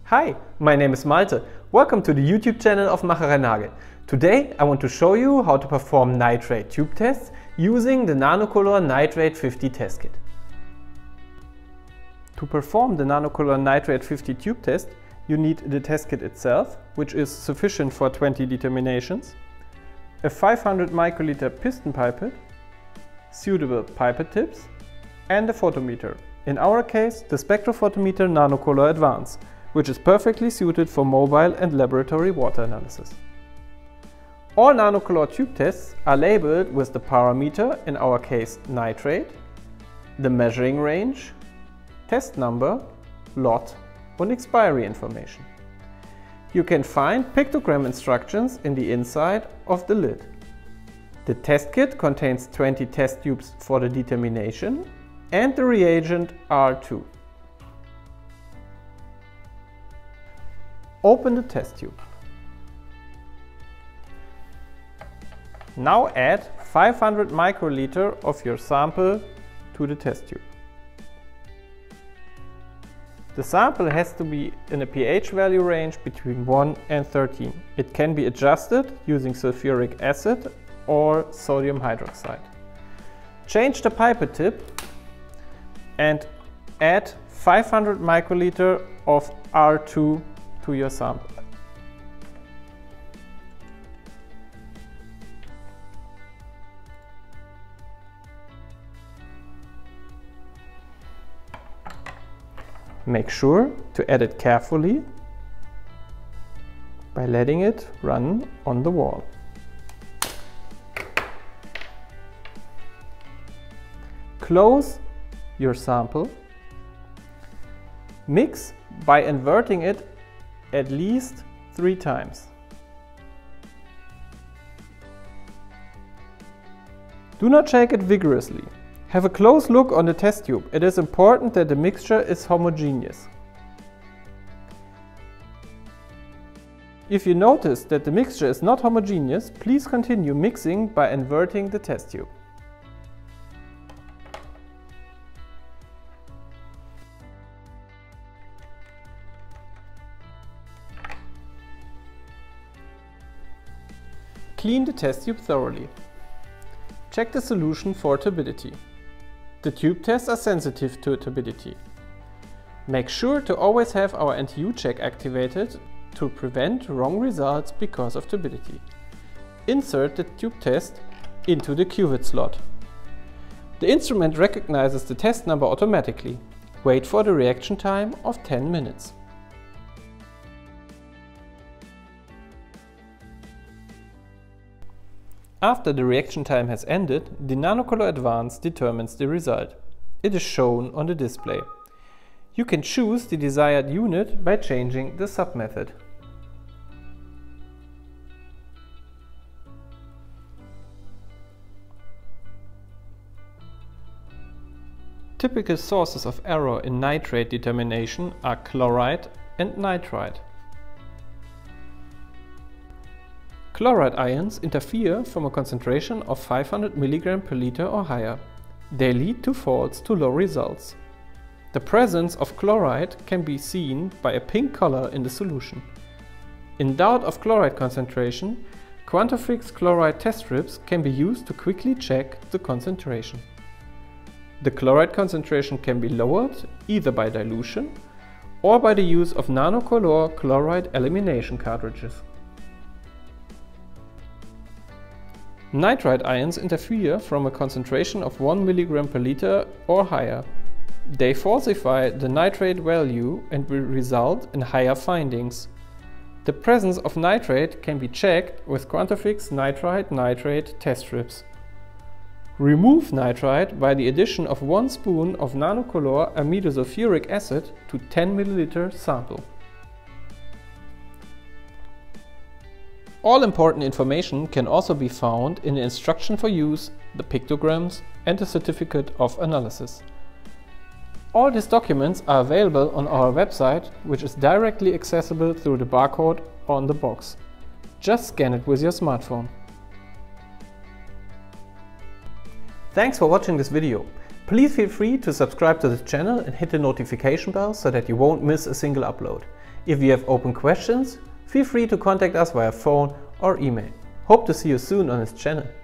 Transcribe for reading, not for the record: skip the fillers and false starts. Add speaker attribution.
Speaker 1: Hi, my name is Malte. Welcome to the YouTube channel of MACHEREY-NAGEL. Today I want to show you how to perform nitrate tube tests using the NANOCOLOR Nitrate 50 test kit. To perform the NANOCOLOR Nitrate 50 tube test, you need the test kit itself, which is sufficient for 20 determinations, a 500 microliter piston pipette, suitable pipette tips, and a photometer. In our case, the spectrophotometer NANOCOLOR Advance, which is perfectly suited for mobile and laboratory water analysis. All NANOCOLOR tube tests are labeled with the parameter, in our case nitrate, the measuring range, test number, lot and expiry information. You can find pictogram instructions in the inside of the lid. The test kit contains 20 test tubes for the determination and the reagent R2. Open the test tube. Now add 500 microliter of your sample to the test tube. The sample has to be in a pH value range between 1 and 13. It can be adjusted using sulfuric acid or sodium hydroxide. Change the pipette tip and add 500 microliter of R2 to your sample. Make sure to add it carefully by letting it run on the wall. Close your sample. Mix by inverting it at least 3 times. Do not shake it vigorously. Have a close look on the test tube. It is important that the mixture is homogeneous. If you notice that the mixture is not homogeneous, please continue mixing by inverting the test tube. Clean the test tube thoroughly. Check the solution for turbidity. The tube tests are sensitive to turbidity. Make sure to always have our NTU check activated to prevent wrong results because of turbidity. Insert the tube test into the cuvette slot. The instrument recognizes the test number automatically. Wait for the reaction time of 10 minutes. After the reaction time has ended, the NANOCOLOR Advance determines the result. It is shown on the display. You can choose the desired unit by changing the submethod. Typical sources of error in nitrate determination are chloride and nitrite. Chloride ions interfere from a concentration of 500 mg per liter or higher. They lead to faults to low results. The presence of chloride can be seen by a pink color in the solution. In doubt of chloride concentration, Quantifix chloride test strips can be used to quickly check the concentration. The chloride concentration can be lowered either by dilution or by the use of NANOCOLOR chloride elimination cartridges. Nitrite ions interfere from a concentration of 1 mg per liter or higher. They falsify the nitrate value and will result in higher findings. The presence of nitrate can be checked with Quantifix nitrite-nitrate test strips. Remove nitrite by the addition of 1 spoon of NANOCOLOR amidosulfuric acid to 10 ml sample. All important information can also be found in the instruction for use, the pictograms and the certificate of analysis. All these documents are available on our website, which is directly accessible through the barcode on the box. Just scan it with your smartphone. Thanks for watching this video. Please feel free to subscribe to this channel and hit the notification bell so that you won't miss a single upload. If you have open questions, feel free to contact us via phone or email. Hope to see you soon on this channel.